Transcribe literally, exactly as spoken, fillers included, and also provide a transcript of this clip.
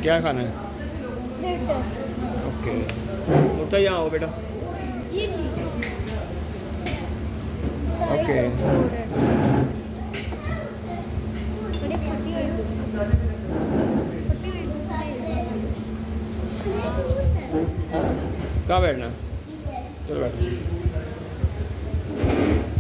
क्या खाना है? ओके मुर्ता, यहाँ आओ बेटा। ओके कहाँ बैठना? चलो बैठ।